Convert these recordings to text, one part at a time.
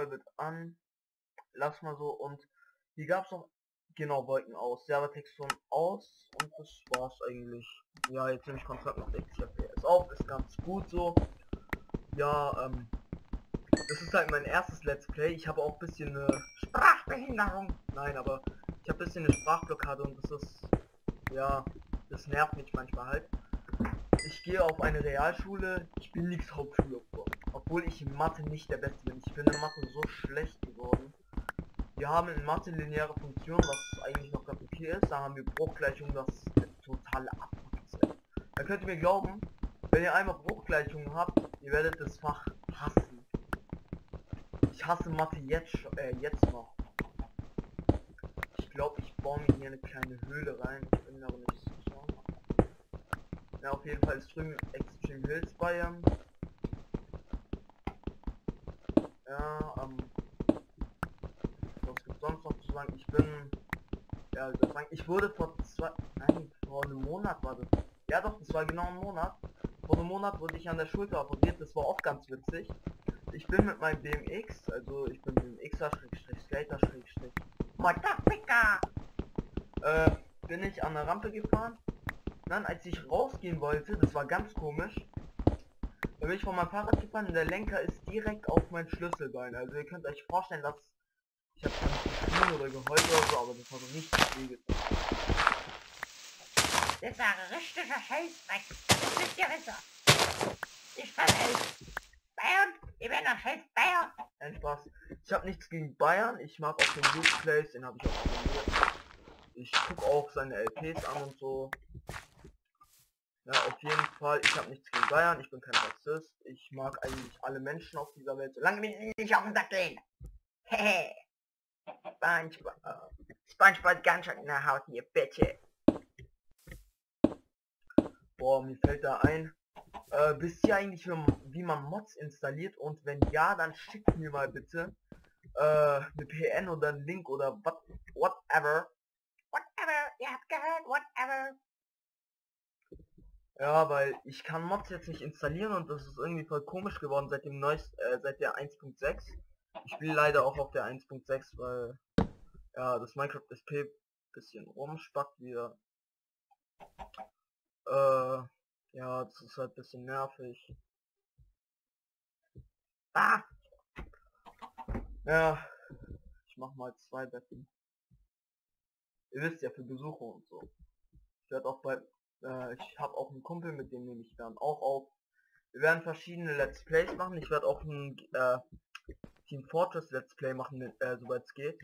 Wird an, lass mal so, und hier gab es noch, genau, Wolken aus, Servertexturen aus, und das war's eigentlich. Ja, jetzt nehme ich Kontakt mit 60 FPS auf, ist ganz gut so. Ja, das ist halt mein erstes Let's Play. Ich habe auch ein bisschen eine Sprachbehinderung. Nein, aber ich habe ein bisschen eine Sprachblockade und das ist, ja, das nervt mich manchmal halt. Ich gehe auf eine Realschule, ich bin nichts Hauptschule, obwohl ich in Mathe nicht der Beste bin. Ich bin in Mathe so schlecht geworden. Wir haben in Mathe lineare Funktionen, was eigentlich noch ganz okay ist. Da haben wir Bruchgleichungen, das ist eine totale Abwechslung. Da könnt ihr mir glauben, wenn ihr einmal Bruchgleichungen habt, ihr werdet das Fach hassen. Ich hasse Mathe jetzt noch. Ich glaube, ich baue mir hier eine kleine Höhle rein. Ich bin aber nicht sicher. Ja, auf jeden Fall ist drüben Extreme Hills Bayern. Ja, was gibt sonst noch zu sagen? Ich bin, ja, ich wurde vor einem Monat war das. Ja doch, das war genau ein Monat. Vor einem Monat wurde ich an der Schulter operiert, das war auch ganz witzig. Ich bin mit meinem BMX, also ich bin BMXer, Skater, Motherfucker, bin ich an der Rampe gefahren. Dann, als ich rausgehen wollte, das war ganz komisch, da bin ich von meinem Fahrrad gefahren und der Lenker ist direkt auf mein Schlüsselbein. Also ihr könnt euch vorstellen, dass ich habe dann oder geheult oder so, aber das war so richtig wehgetan. Das war ein richtiger Scheißdreck. Das wisst ihr besser. Ich kann helfen. Bayern, ich bin doch scheiß Bayern. Nein, Spaß. Ich habe nichts gegen Bayern. Ich mag auch den Luke Plays, den habe ich auch abonniert. Ich gucke auch seine LPs an und so. Ja, auf jeden Fall, ich habe nichts gegen Bayern, ich bin kein Rassist. Ich mag eigentlich alle Menschen auf dieser Welt, solange wir nicht auf den Sack gehen. Hehe. SpongeBob ganz schön in der Haut hier, bitte. Boah, mir fällt da ein. Wisst ihr eigentlich, wie man Mods installiert? Und wenn ja, dann schickt mir mal bitte eine PN oder einen Link oder whatever. Whatever, ihr habt gehört, whatever. Ja, weil ich kann Mods jetzt nicht installieren und das ist irgendwie voll komisch geworden seit dem seit der 1.6. Ich spiele leider auch auf der 1.6, weil ja das Minecraft SP bisschen rumspackt wieder. Ja, das ist halt bisschen nervig. Ah! Ja, ich mach mal 2 Betten. Ihr wisst ja, für Besucher und so. Ich werde auch ich habe auch einen Kumpel, mit dem nehme ich dann auch auf. Wir werden verschiedene Let's Plays machen. Ich werde auch ein Team Fortress Let's Play machen, soweit es geht.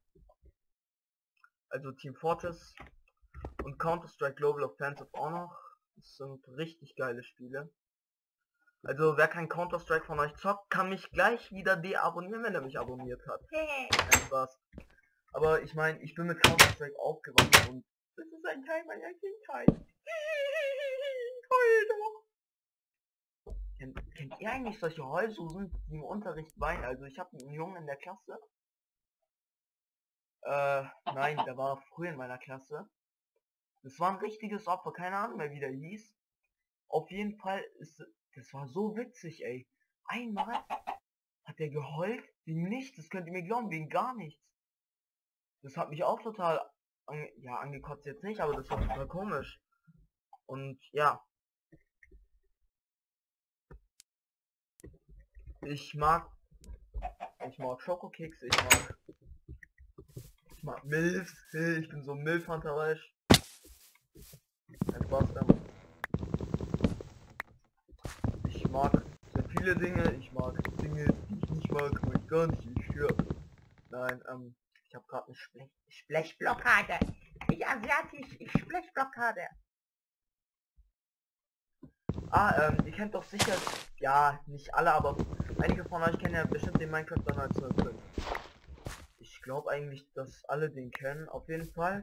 Also Team Fortress und Counter-Strike Global Offensive auch noch. Das sind richtig geile Spiele. Also wer kein Counter-Strike von euch zockt, kann mich gleich wieder deabonnieren, wenn er mich abonniert hat. Nein, Spaß. Aber ich meine, ich bin mit Counter-Strike aufgewachsen und das ist ein Teil meiner Kindheit. Heul doch. Kennt ihr eigentlich solche Heulsusen, die im Unterricht weinen? Also ich habe einen Jungen in der Klasse. Nein, der war früher in meiner Klasse. Das war ein richtiges Opfer, keine Ahnung mehr wie der hieß. Auf jeden Fall das war so witzig, ey. Einmal hat der geheult wegen nichts, das könnt ihr mir glauben, wegen gar nichts. Das hat mich auch total angekotzt jetzt nicht, aber das war total komisch. Und ja. Ich mag Schokokekse, ich mag Milf, ich bin so Milfhunter, weißt du? Ein Spaß damit. Ich mag sehr viele Dinge, ich mag Dinge, die ich nicht mag, aber ich gar nicht stört. Nein, ich habe gerade eine Blechblockade. Ich asiatisch, ich Blechblockade. Ihr kennt doch sicher, ja, nicht alle, aber einige von euch kennen ja bestimmt den Minecraft 1905. Ich glaube eigentlich, dass alle den kennen, auf jeden Fall.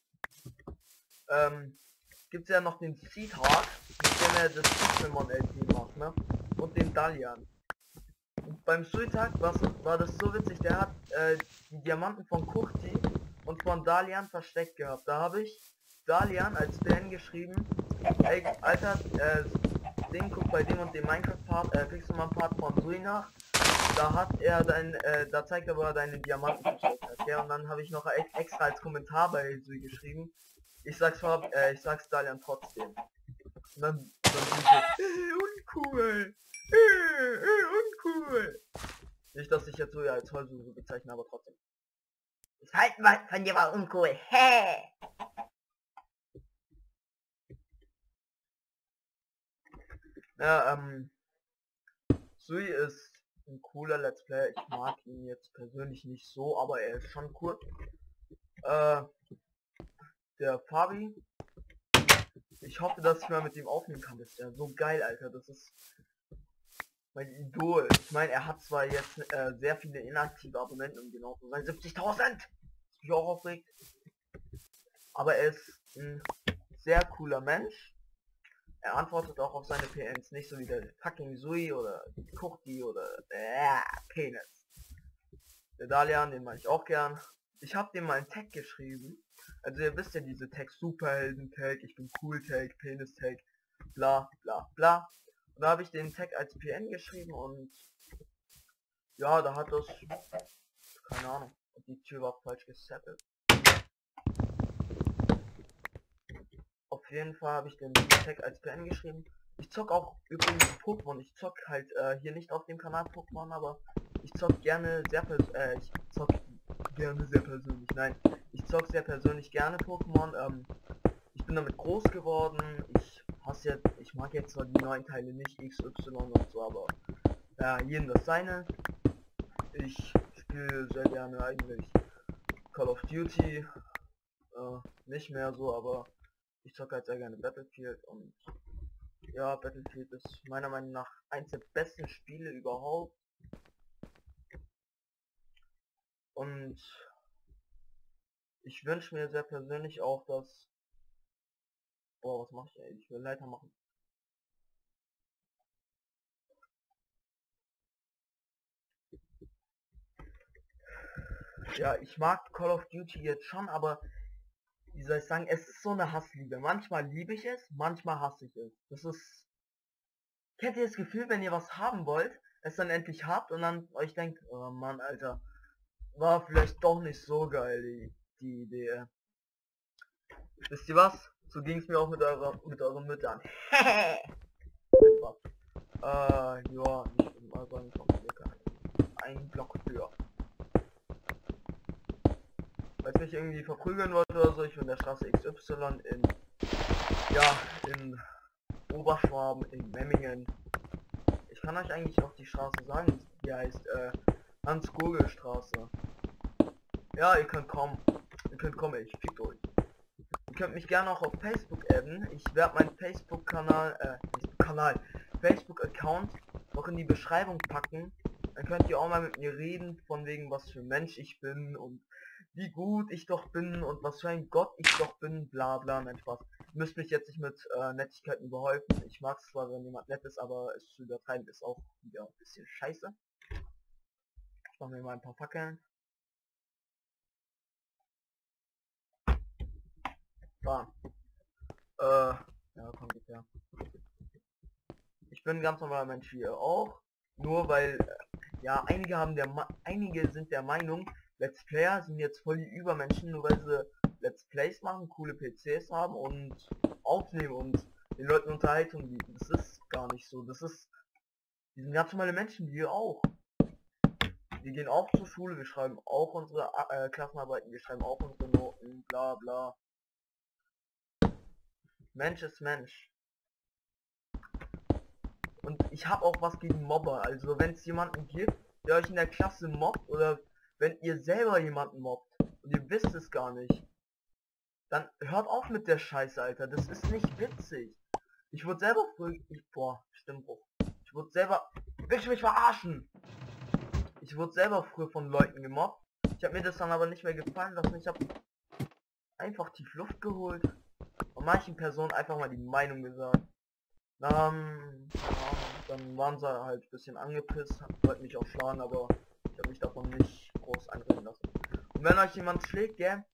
Gibt es ja noch den Seedhawk, mit dem er das Pokémon LP macht, ne? Und den Dalian. Und beim Seedhawk war das so witzig, der hat die Diamanten von Kurti und von Dalian versteckt gehabt. Da habe ich Dalian als Fan geschrieben, ey, Alter, Ding, guck bei dem und dem Minecraft-Part, kriegst du mal einen Part von Sui nach. da hat er da zeigt er, wo er deine Diamanten versteckt hat, ja, und dann habe ich noch extra als Kommentar bei Sui geschrieben, ich sag's Dalian trotzdem. Und dann uncool, uncool. Nicht, dass ich jetzt so ja als Heulsuse bezeichne, aber trotzdem. Das Verhalten von dir war uncool. Hä? Ja, Sui ist ein cooler Let's Player. Ich mag ihn jetzt persönlich nicht so, aber er ist schon cool. Der Fabi. Ich hoffe, dass ich mal mit ihm aufnehmen kann. Das ist ja so geil, Alter. Das ist mein Idol. Ich meine, er hat zwar jetzt sehr viele inaktive Abonnenten, um genau zu sein. 70.000! Das mich auch aufregt. Aber er ist ein sehr cooler Mensch. Er antwortet auch auf seine PNs, nicht so wie der fucking Sui oder Kurti oder Penis. Der Dalian, den mag ich auch gern. Ich habe dem mal einen Tag geschrieben. Also ihr wisst ja diese Tags, Superhelden-Tag, ich bin cool-Tag, Penis-Tag, bla bla bla. Und da habe ich den Tag als PN geschrieben und ja, da hat das, keine Ahnung, die Tür war falsch gesettelt. Auf jeden Fall habe ich den Tag als PN geschrieben. Ich zock auch übrigens Pokémon. Ich zock halt hier nicht auf dem Kanal Pokémon, aber ich zock gerne sehr persönlich. Nein, ich zock sehr persönlich gerne Pokémon. Ich bin damit groß geworden. Ich mag jetzt zwar die neuen Teile nicht, XY und so, aber ja, jedem das seine. Ich spiele sehr gerne eigentlich Call of Duty. Nicht mehr so, aber ich zocke halt sehr gerne Battlefield und ja, Battlefield ist meiner Meinung nach eins der besten Spiele überhaupt. Und ich wünsche mir sehr persönlich auch, dass... Boah, was mache ich eigentlich? Ich will Leiter machen. Ja, ich mag Call of Duty jetzt schon, aber wie soll ich sagen, es ist so eine Hassliebe. Manchmal liebe ich es, manchmal hasse ich es. Das ist... Kennt ihr das Gefühl, wenn ihr was haben wollt, es dann endlich habt und dann euch denkt, oh Mann, Alter, war vielleicht doch nicht so geil, die Idee. Wisst ihr was? So ging es mir auch mit euren Müttern. ja, ich würde mal sagen, kommt circa ein Block höher. Weil mich irgendwie verprügeln wollte oder so, ich bin der Straße XY in Oberschwaben, in Memmingen. Ich kann euch eigentlich auch die Straße sagen, die heißt Hans-Gurgel-Straße. Ja, ihr könnt kommen, ich fickt euch. Ihr könnt mich gerne auch auf Facebook adden. Ich werde meinen Facebook-Account noch in die Beschreibung packen. Dann könnt ihr auch mal mit mir reden, von wegen was für ein Mensch ich bin und wie gut ich doch bin und was für ein Gott ich doch bin, bla bla, nein Spaß. Ihr müsst mich jetzt nicht mit Nettigkeiten überhäufen. Ich mag es zwar, wenn jemand nett ist, aber es zu übertreiben ist auch wieder ein bisschen scheiße. Ich mache mir mal ein paar Fackeln. Bam. Ja, kommt jetzt her. Ich bin ein ganz normaler Mensch hier auch. Nur weil, ja, einige sind der Meinung, Let's Player sind jetzt voll die Übermenschen, nur weil sie Let's Plays machen, coole PCs haben und aufnehmen und den Leuten Unterhaltung bieten. Das ist gar nicht so. Die sind ganz normale Menschen, wie wir auch. Wir gehen auch zur Schule, wir schreiben auch unsere Klassenarbeiten, wir schreiben auch unsere Noten, bla bla. Mensch ist Mensch. Und ich habe auch was gegen Mobber. Also wenn es jemanden gibt, der euch in der Klasse mobbt oder wenn ihr selber jemanden mobbt und ihr wisst es gar nicht, dann hört auf mit der Scheiße, Alter. Das ist nicht witzig. Ich wurde selber früher... Stimmbruch. Ich wurde selber... Willst du mich verarschen? Ich wurde selber früher von Leuten gemobbt. Ich habe mir das dann aber nicht mehr gefallen lassen. Ich habe einfach tief Luft geholt und manchen Personen einfach mal die Meinung gesagt. Dann waren sie halt ein bisschen angepisst, wollten mich auch schlagen, aber ich habe mich davon nicht groß einreden lassen. Und wenn euch jemand schlägt, gell,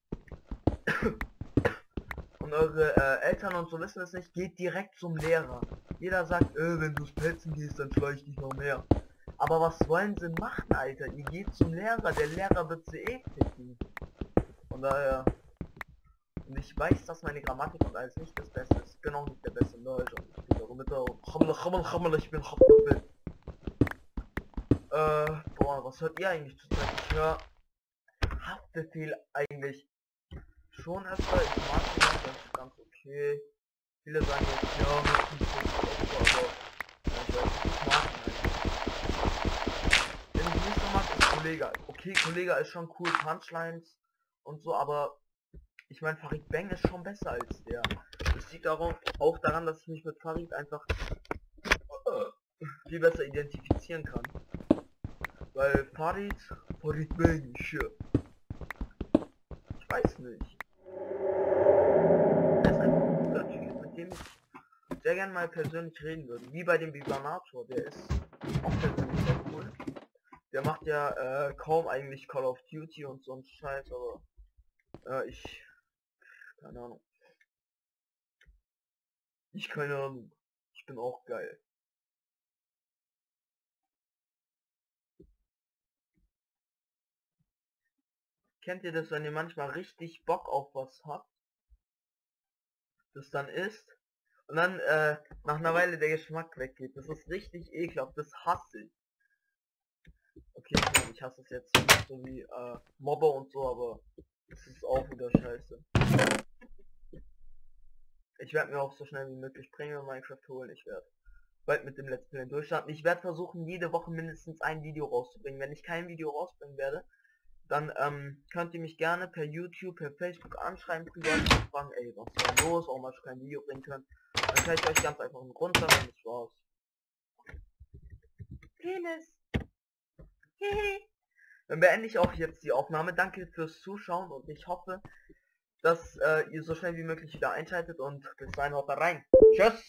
und eure Eltern und so wissen es nicht, geht direkt zum Lehrer. Jeder sagt, wenn du pelzen gehst, dann schlag ich dich noch mehr. Aber was wollen sie machen, Alter? Ihr geht zum Lehrer, der Lehrer wird sie eh ficken. Von daher... Und ich weiß, dass meine Grammatik und alles nicht das Beste ist. Ich bin auch nicht der Beste in Deutsch. Und ich bin ich bin Hauptbild. Boah, was hört ihr eigentlich zurzeit? Ich höre Haftbefehl eigentlich schon öfter. Ich mag ihn, das ist ganz okay. Viele sagen jetzt, ja, das ist nicht so gut, aber ja, ich mag ihn eigentlich. Wenn ich nicht so mag, ist Kollega. Okay, Kollega ist schon cool, Punchlines und so, aber ich meine, Farid Bang ist schon besser als der. Das liegt auch daran, dass ich mich mit Farid einfach viel besser identifizieren kann. Weil Farid Bang, sure. Ich weiß nicht. Er ist einfach ein guter Typ, mit dem ich sehr gerne mal persönlich reden würde. Wie bei dem Vivanator, der ist auch persönlich sehr cool. Der macht ja kaum eigentlich Call of Duty und so ein Scheiß, aber keine Ahnung. Keine Ahnung. Ich bin auch geil. Kennt ihr das, wenn ihr manchmal richtig Bock auf was habt? Das dann isst und dann nach einer Weile der Geschmack weggeht. Das ist richtig ekelhaft. Das hasse ich. Okay, ich hasse es jetzt nicht so wie Mobber und so, aber es ist auch wieder scheiße. Ich werde mir auch so schnell wie möglich Premium Minecraft holen. Ich werde bald mit dem Let's Play durchstarten. Ich werde versuchen, jede Woche mindestens ein Video rauszubringen. Wenn ich kein Video rausbringen werde, dann könnt ihr mich gerne per YouTube, per Facebook anschreiben, privat fragen, ey, was ist denn los, warum hast du kein Video bringen können? Dann kann ich euch ganz einfach einen Grund sagen und das war's. Penis. Dann beende ich auch jetzt die Aufnahme. Danke fürs Zuschauen und ich hoffe, dass ihr so schnell wie möglich wieder einschaltet und bis dahin haut rein. Tschüss!